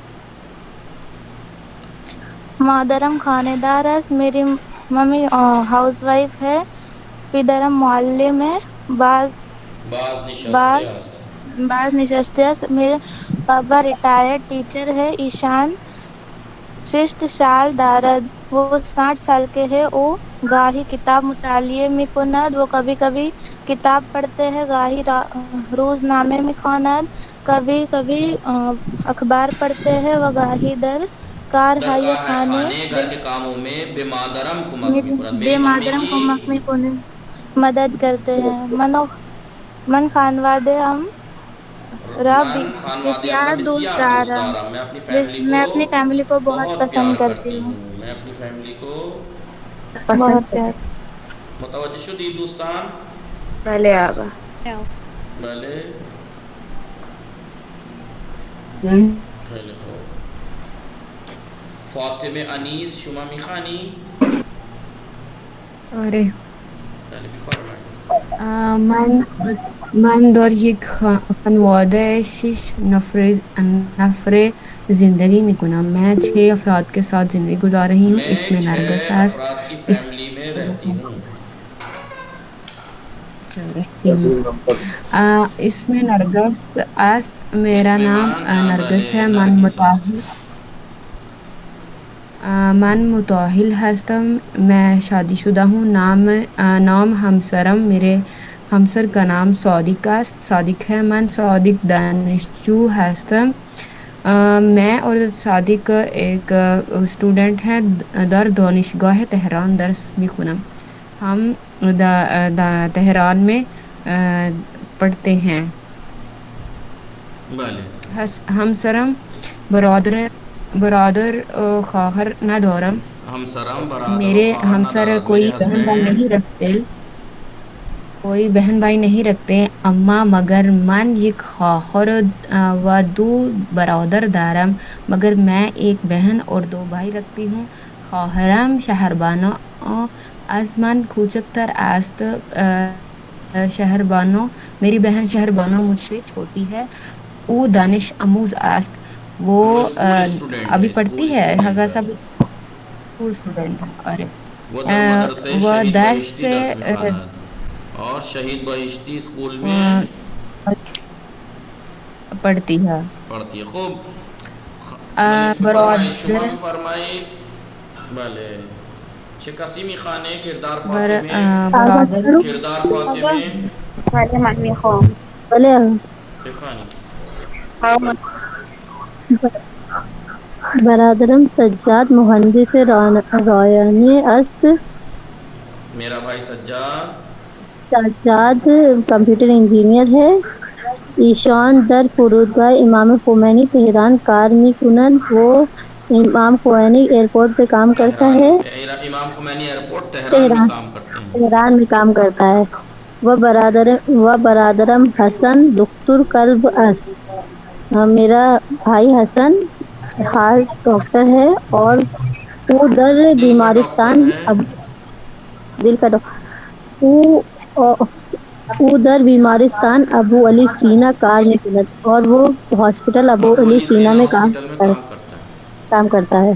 مادرم خانہ دار است. میری ممی ہاؤس وائف ہے. پدرم معلم ہے. بعض بعض نشسته بعض است. بعض نشستے است. میرے پاپا ریٹائرڈ ٹیچر ہے. ایشان ششت سال دارد. وہ ساٹھ سال کے ہے. او گاہی کتاب مطالعہ میکند. وہ کبھی کبھی کتاب پڑھتے ہیں. گاہی روزنامے میخواند. کبھی کبھی اخبار پڑھتے ہیں. و گاہی در کار در ہائی کار خانے خانے گھر کے کاموں میں بے مادرم کمک میکند. بے میری ممی مادرم کی کو مخمی کو مدد کرتے ہیں. منو من خانوادے ہم را من خانواده اپنا بسیار دوست بسیار دوست دارم. دارم. میں اپنی فیملی میں کو اپنی فیملی کو بہت بہت پسند پیار کرتی کرتی ہوں. ہوں. میں اپنی فیملی کو بہت پیار. متوجہ شدید دوستان؟ بله آقا. بله. خیلی خوب. فاطمه انیس شما میخوانی؟ آره. بله بفرمایید. من من در یک خانواده شش نفر نفر زندگی می کنم. میں چھ افراد کے ساتھ زندگی گزار رہی ہوں. اس میں میں نرگس چھ است. افراد کی اس فیملی میں رہتی ہوں. رہتی ہوں. آ, اس میں نرگس است. میرا اس میں نام من آ, نرگس بله ہے. من نرگس است. متاہل من متاہل ہستم. میں شادی شدہ ہوں. نام نام ہمسرم میرے ہمسر کا نام صادق است. صادق ہے. من صادق دانشجو ہستم. میں اور صادق ایک اسٹوڈنٹ ہیں. در دانشگاه تهران درس میخونم. ہم دا, دا تہران میں پڑھتے ہیں. بله. همسرم برادر برادر خواهر ندارم. همسرم برادر و میرے خواهر ہمسر ندارد. کوئی میرے بہن بھائی ہسبینڈ نہیں رکھتے کوئی بہن بھائی نہیں رکھتے. اما مگر من یک خواهر و دو برادر دارم. مگر میں ایک بہن اور دو بھائی رکھتی ہوں. خواهرم شهربانو از من کوچکتر است. شهربانو میری بہن شهربانو مجھ سے چھوٹی ہے. او دانش آموز است. وہ وہ اسکول اسٹوڈنٹ ہے. ابھی پڑھتی اسکول ہے. اسٹوڈنٹ ہگا ہے. سب اسکول اسٹوڈنٹ ہے. اور وہ در مدرسے وہ شہید درس بہشتی درس میخواند اور شہید بہشتی اسکول میں پڑھتی ہے پڑھتی ہے. خوب. برادر شما فرمایید. بله. چه کسی میخوانه کردار بر فاطمه؟ برادر کردار فاطمه بله من میخوام. بله بخوانید. برادرم سجاد مهندس رایانی است. میرا بھائی سجاد سجاد کمپیوٹر انجینئر ہے. ایشان در فرودگاه امام خمینی تهران کار میکنند. وہ امام خمینی ایئرپورٹ پہ کام کرتا ہے. امام خمینی ایئرپورٹ تہران تہران میں کام کرتے ہیں. تہران میں کام کرتا ہے. وہ برادر و برادرم حسن دکتور قلب است. میرا بھائی حسن ہارٹ ڈاکٹر ہے اور وہ در دل کا ڈاکٹر بیمارستان ہے. اب دل کا ڈاکٹر وہ در بیمارستان ابو علی سینا کار میں کنت اور وہ ہاسپٹل ابو ابو علی علی سینا سینا میں کام ہاسپٹل میں کرتا ہے کام کرتا ہے. کام کرتا ہے.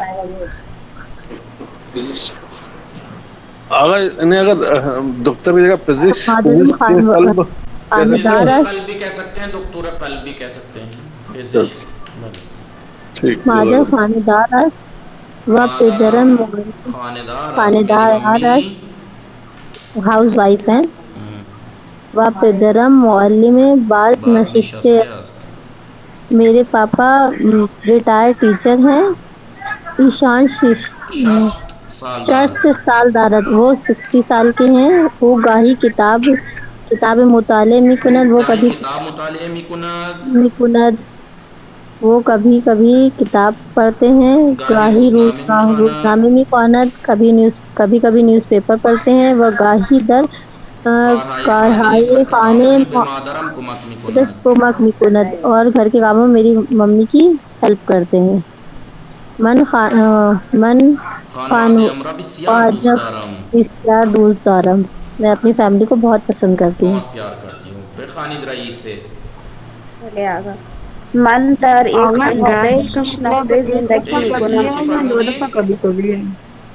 اگر انہیں اگر ڈاکٹر کی جگہ فزکس مادرم قلب کہہ سکتے خاندار ہیں. قلب بھی کہہ سکتے ہیں. دکتور قلب بھی کہہ سکتے ہیں. ٹھیک. مادر خاندار است و پدرم خاندار خاندار میری است. ممی ہاؤس وائف ہیں. و پدرم معلم بعض بعض نشستے. نشسته است. میرے پاپا ریٹائر ٹیچر ہیں. ایشان شش شست شست سال دارد وہ سکسٹی سال کے ہیں. وہ گاہی کتاب کتاب مطالعے میں کند وہ کبھی کتاب مطالعے می کند میں کند وہ کبھی کبھی کتاب پڑھتے ہیں. گاہی روز روزنامے میں خواند کبھی نیوز کبھی کبھی نیوز پیپر پڑھتے ہیں. وہ گاہی در کارہائے خانے مادرم کمک می کند کمک می کند اور گھر کے کاموں میں میری ممی کی ہیلپ کرتے ہیں. من خان من خانواده امرا بسیار دوست دارم. بسیار دوست دارم. میں اپنی فیملی کو بہت پسند کرتی ہوں. بہت پیار کرتی ہوں. بخوانید رئیس سے چلے آگا. من در ایک خانواده شش نفر زندگی می کنم. دو دفعہ کبھی کبھی ہے.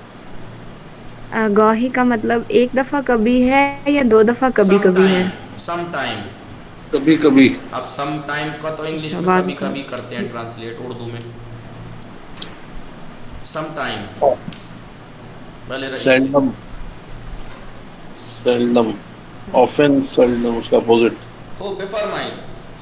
گاہی کا مطلب ایک دفعہ کبھی ہے یا دو دفعہ کبھی کبھی ہے؟ سم ٹائم کبھی کبھی. اب سم ٹائم کا تو انگلش میں کبھی کبھی کرتے ہیں ٹرانسلیٹ اردو میں. Some time seldom seldom often seldom اس کا اپوزٹ. خوب بفرمائیں.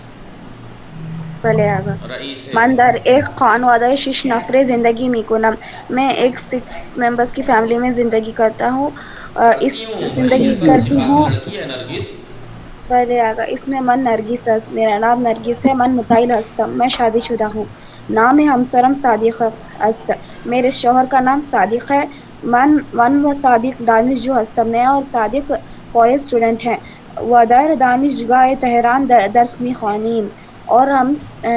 بلے آگا. من در ایک خانواده شش نفره زندگی می کنم. میں ایک سکس ممبرس کی فیملی میں زندگی کرتا ہوں. اس زندگی کرتی ہوں. بلے آگا. اس میں من نرگس است. میرا نام نرگس ہے. من متعیل هستم. میں شادی شدہ ہوں. نام همسرم صادق است. میرے شوہر کا نام صادق ہے. من من و صادق دانشجو هستم. میں اور صادق کالج اسٹوڈنٹ ہیں. و در دانشگاه تهران درس میخوانیم. اور ہم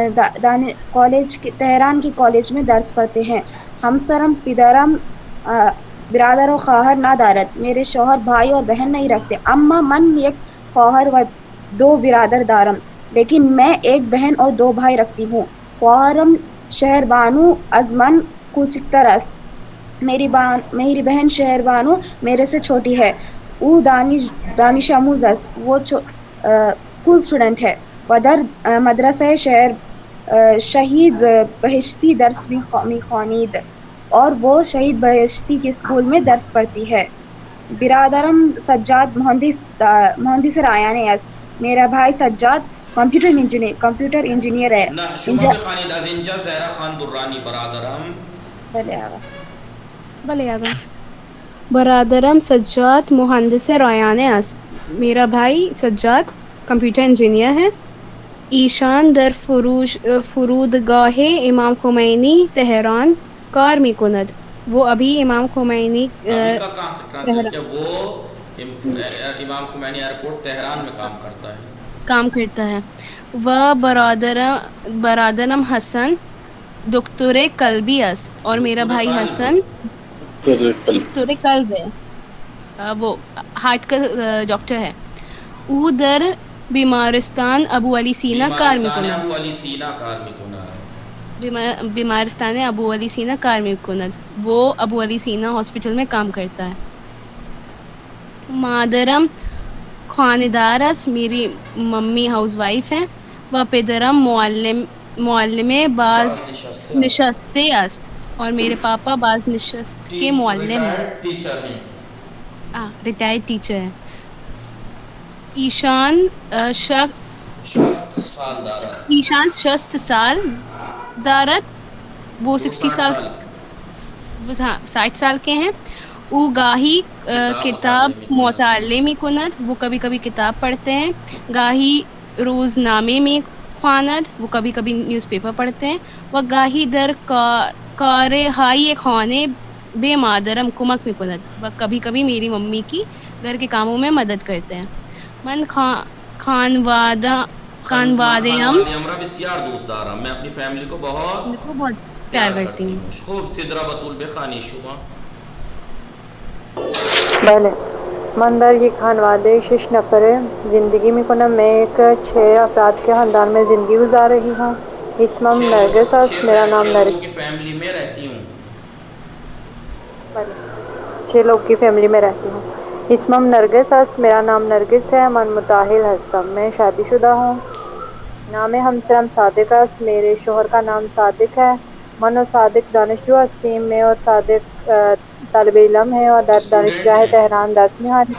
کالج تہران کی کالج میں درس پڑھتے ہیں. همسرم پدرم برادر و خواهر ندارد. میرے شوہر بھائی اور بہن نہیں رکھتے. اما من یک خواهر و دو برادر دارم. لیکن میں ایک بہن اور دو بھائی رکھتی ہوں. خواهرم شہربانو از من کوچکتر است. میری بہن میری بہن شہربانو میرے سے چھوٹی ہے. او دانش دانش آموز است. وہ اسکول اسٹوڈنٹ ہے. و در مدرسه شهر شهید بهشتی درس میخوانید. اور وہ شہید بہشتی کے اسکول میں درس پڑھتی ہے. برادرم سجاد مہندس مہندس رایانه است. میرا بھائی Sajjad computer engineer computer engineer ہے. نه شما بخوانید از اینجا زهره خان درانی برادرم. بله آقا. بله آقا. برادرم سجاد مهندس رایانه است. میرا بھائی سجاد کمپیوٹر انجینئر ہے. ایشان در فروش فرودگاه امام خمینی تهران کار میکند. وہ ابھی امام خمینی وہ امام خمینی ایئرپورٹ تہران میں کام کرتا ہے کام کرتا ہے. و برادر برادرم حسن دکتور قلبی است. اور میرا بھائی حسن دکتور قلب ہے. وہ ہارٹ کا ڈاکٹر ہے. او در بیمارستان ابو علی سینا کار میکند. ابو علی سینا کار میکند. بیمارستان ابو علی سینا کار میکند. وہ ابو علی سینا ہاسپٹل میں کام کرتا ہے. مادرم خاندار است. میری ممی ہاؤس وائف ہے. و پدرم معلم معلم باز نشسته است. اور میرے پاپا باز نشست کے معلم ہیں. ریٹائرڈ ٹیچر ہے. ایشان شک ایشان شست سال دارد. وہ سکسٹی سال وہ ساٹھ سال کے ہیں. او گاہی کتاب مطالعے می کند. وہ کبھی کبھی کتاب پڑھتے ہیں. گاہی روزنامے میں خواند. وہ کبھی کبھی نیوز پیپر پڑھتے ہیں. وہ گاہی در کارہائے خانے بے مادرم کمک می کند. وہ کبھی کبھی میری ممی کی گھر کے کاموں میں مدد کرتے ہیں. من خانوادہ خانوادے امرا بسیار دوست دارم. میں اپنی فیملی کو بہت ان کو بہت پیار کرتی ہوں. خوب سدرا بطول بخانی شما. بله. من در یک خانواده شش نفره زندگی میکنم. میں ایک چھ افراد کے خاندان میں زندگی گزار رہی ہوں. اسمم نرگس است. میرا نام نرگس کی فیملی میں رہتی ہوں. چھ لوگ کی فیملی میں رہتی ہوں. اسمم نرگس است. میرا نام نرگس ہے. من متاہل ہستم. میں شادی شدہ ہوں. نام همسرم صادق است. میرے شوہر کا نام صادق ہے. من و صادق دانشجو هستیم. میں اور صادق طالب علم ہیں اور در دانشگاہ تہران درس میخوانیم.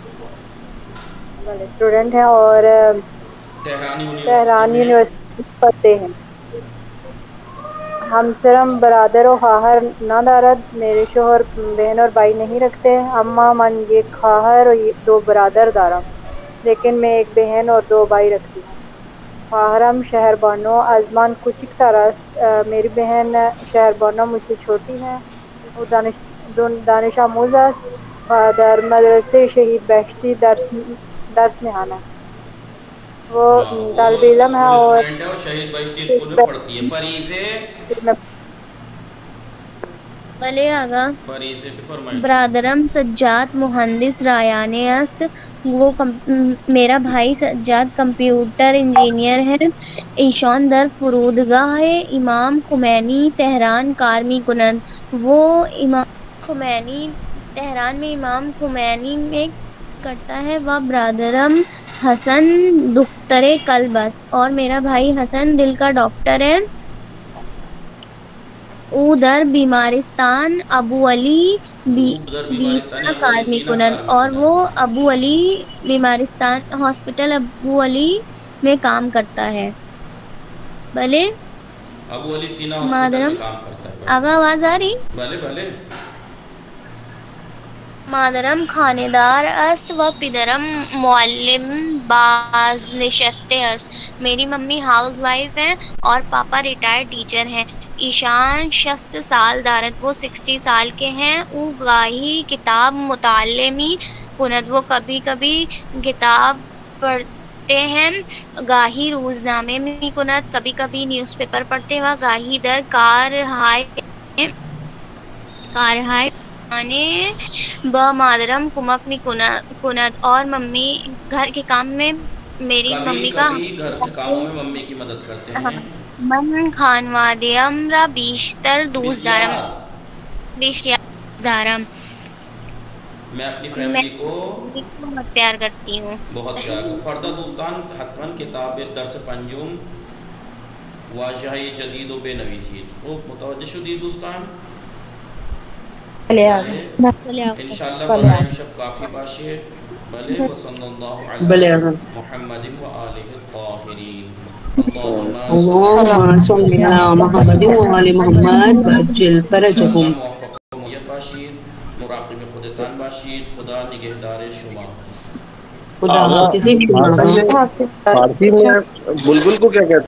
اسٹوڈنٹ ہیں اور تہران یونیورسٹی پڑھتے ہیں. ہمسرم برادر و خواہر نہ دارد، میرے شوہر بہن اور بھائی نہیں رکھتے. اما من یک خواہر و دو برادر دارم، لیکن میں ایک بہن اور دو بھائی رکھتی ہوں. خواہرم شہر بانو از من کوچکتر است. میری بہن شہر بانو مجھ سے چھوٹی ہے. وہ دانش دانش آموز است و در مدرسه شہید بہشتی درس درس میخواند. وہ طالب علم ہے اور اسٹوڈنٹ ہے اور شہید بہشتی اسکول میں پڑھتی ہے. فریضے بلے آگا فریضے پہ فرمائیں. برادرم سجاد مہندس رایانے است. وہ میرا بھائی سجاد کمپیوٹر انجینئر ہے. ایشان در فرودگاہ امام خمینی تہران کار می کنند. وہ امام خمینی تہران میں امام خمینی میں کرتا ہے. وہ برادرم حسن دختر قلب است. اور میرا بھائی حسن دل کا ڈاکٹر ہے. او در بیمارستان ابو علی بیسنا کار می کنند. اور وہ ابو علی بیمارستان ہاسپٹل ابو علی میں کام کرتا ہے. بھلے ابو علی سینا ہاسپٹل مادرم میں کام کرتا ہے. آگا آواز آ رہی؟ بھلے بھلے. مادرم خاندار است و پدرم معلم باز نشسته است. میری ممی ہاؤس وائف ہیں اور پاپا ریٹائرڈ ٹیچر ہیں. ایشان شست سال دارد. وہ سکسٹی سال کے ہیں. او گاہی کتاب مطالعے می کند. وہ کبھی کبھی کتاب پڑھتے ہیں. گاہی روزنامے می کند. کبھی کبھی نیوز پیپر پڑھتے. و گاہی در کار ہائے کار ہائے آنے ب مادرم کمک می کند. اور ممی گھر کے کام میں میری کبھی ممی کا کبھی گھر کے کاموں میں ممی کی مدد کرتے ہیں. من خانوادیم را بیشتر دوست دارم. بیشتر دارم. میں اپنی فیملی کو بہت پیار کرتی ہوں. بہت پیار کروں. فردہ دوستان حتماً کتاب درس پنجم واجہ جدید و بے نویسید. خوب متوجہ شدید دوستان. انشاءاللہ برای امشب کافی باشه. بله و صلی الله علی محمد و آله الطاهرین. اللهم صل على محمد وآل محمد وعجل فرجهم. موفق باشید. مراقب خودتان باشید. خدا نگهدار شما. خدا حافظ. فارسی میں بلبل کو کیا کہتے ہیں؟